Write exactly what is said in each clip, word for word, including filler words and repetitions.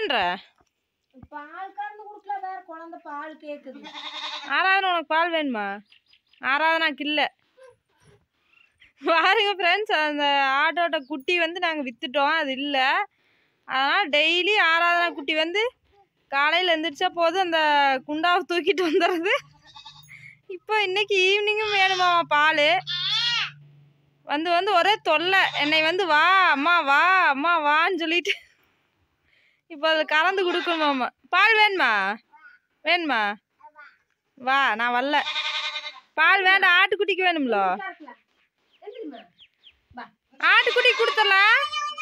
பண்ற? பால் கறந்து குடுக்கல, வேற குழந்தை பால் கேக்குது. ஆராதனா உனக்கு பால் வேணுமா? ஆராதனாக்கு இல்ல. பாருங்க ஃப்ரெண்ட்ஸ், அந்த ஆட்டோட குட்டி வந்து நாங்கள் வித்துட்டோம், அது இல்லை. அதனால் டெய்லி ஆராதனா குட்டி வந்து காலையில் எழுந்திரிச்சா போதும் அந்த குண்டாவை தூக்கிட்டு வந்துடுறது. இப்போ இன்னைக்கு ஈவினிங்கும் வேணுமா பால்? வந்து வந்து ஒரே தொல்லை, என்னை வந்து வா அம்மா வா அம்மா வான்னு சொல்லிட்டு இப்போ அதில் கறந்து கொடுக்கணுமாம்மா. பால் வேணுமா? வேணுமா? வா, நான் வரல. பால் வேண்டாம், ஆட்டுக்குட்டிக்கு வேணும்ல. ஆட்டுக்குட்டி கொடுத்தலாம்.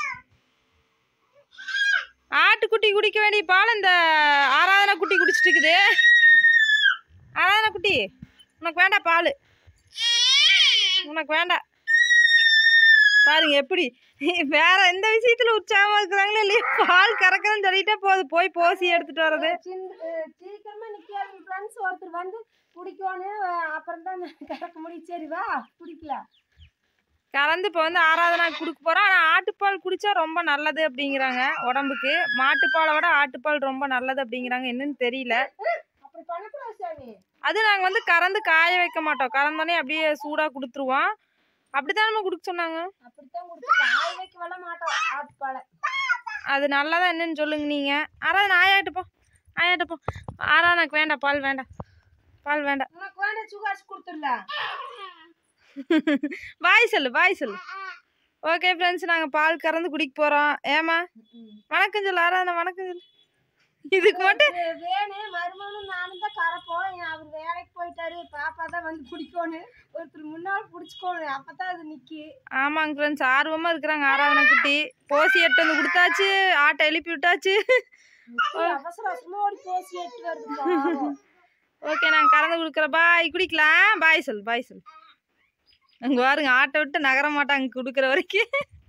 ஆட்டுக்குட்டி குடிக்க வேண்டிய பால் இந்த ஆராதனா குட்டி குடிச்சிட்டு இருக்குது. ஆராதனா குட்டி, உனக்கு வேண்டாம் பால், உனக்கு வேண்டாம். பாருங்க எப்படி வேற எந்த விஷயத்துல உற்சாகமா இருக்கிறாங்களோ இல்லையா, பால் கறக்கிறேன்னு சொல்லிட்டே போகுது, போய் போசி எடுத்துட்டு வர்றது. சீக்கிரமா நிக்காது ஃப்ரெண்ட்ஸ், ஒருத்தர் வந்து குடிக்கணும், அப்புறம் தான் கறக்க முடியும். சரி வா குடிக்கலாம். கறந்து இப்போ வந்து ஆராதனா கொடுக்க போகிறோம். ஆனால் ஆட்டுப்பால் குடித்தா ரொம்ப நல்லது அப்படிங்கிறாங்க உடம்புக்கு. மாட்டுப்பாலை விட ஆட்டுப்பால் ரொம்ப நல்லது அப்படிங்கிறாங்க. என்னன்னு தெரியல. அது நாங்கள் வந்து கறந்து காய வைக்க மாட்டோம், கறந்தோடனே அப்படியே சூடாக கொடுத்துருவோம். அப்படித்தான் நம்ம கொடுக்க சொன்னாங்க. அது நல்லதா என்னன்னு சொல்லுங்க நீங்கள். ஆராதனா ஆயாட்டுப்போ, ஆயாட்டுப்போ. ஆராதனாக்கு வேண்டாம் பால், வேண்டாம் பால் வேண்டாம். பாய் சொல்லு, பாய் சொல்லு. ஓகே ஃப்ரெண்ட்ஸ், நாங்கள் பால் கறந்து குடிக்க போகிறோம். ஏமா வணக்கம் சொல்லு ஆராதனா, வணக்கம் சொல்லு. இதுக்கு மட்டும் வேணும் மருமகனும் நானும் தான் கறப்போம். அவர் வேலைக்கு போயிட்டாரு, பாப்பா தான் வந்து குடிக்கணும், ஒருத்தர் முன்னால் பிடிச்சிக்கணும், அப்போ தான் அது நிற்கி. ஆமாங்க ஃப்ரெண்ட்ஸ், ஆர்வமாக இருக்கிறாங்க ஆராதனா குட்டி. போசி எட்டு வந்து கொடுத்தாச்சு, ஆட்டை எழுப்பி விட்டாச்சு. அவசர அவசரமாக ஓடி போசி எட்டு வருது. ஓகே, நாங்கள் கறந்து கொடுக்குறோம். பாய், குடிக்கலாம். பாய் சொல்லு, பாய் சொல்லு. அங்கே பாருங்க, ஆட்டை விட்டு நகர மாட்டாங்க கொடுக்குற வரைக்கும்.